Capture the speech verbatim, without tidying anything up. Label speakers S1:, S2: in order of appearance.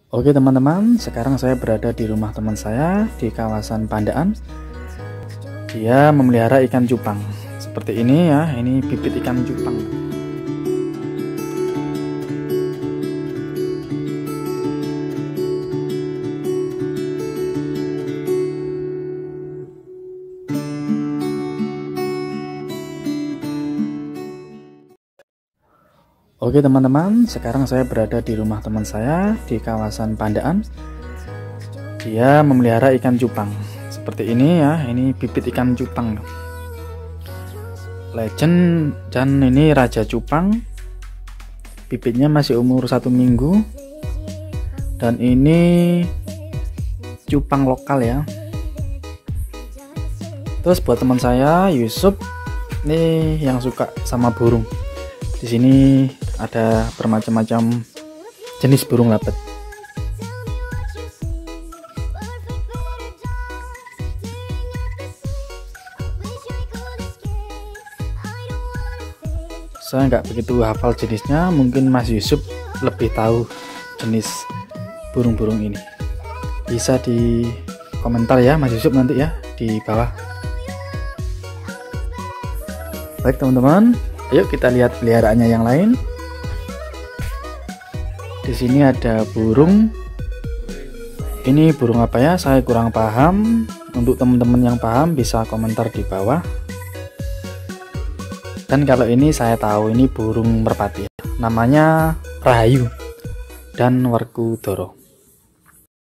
S1: Oke teman-teman, sekarang saya berada di rumah teman saya di kawasan Pandaan. Dia memelihara ikan cupang. Seperti ini ya, ini bibit ikan cupang. Oke teman-teman, sekarang saya berada di rumah teman saya di kawasan Pandaan. Dia memelihara ikan cupang. Seperti ini ya, ini bibit ikan cupang. Legend, dan ini raja cupang. Bibitnya masih umur satu minggu. Dan ini cupang lokal ya. Terus buat teman saya Yusuf, nih yang suka sama burung. Di sini ada bermacam-macam jenis burung lapet. Saya nggak begitu hafal jenisnya, mungkin Mas Yusuf lebih tahu jenis burung-burung ini. Bisa di komentar ya Mas Yusuf nanti ya di bawah. Baik teman-teman, ayo kita lihat peliharaannya yang lain. Di sini ada burung. Ini burung apa ya? Saya kurang paham. Untuk teman-teman yang paham bisa komentar di bawah. Dan kalau ini saya tahu, ini burung merpati. Namanya Rahayu dan Werkudara.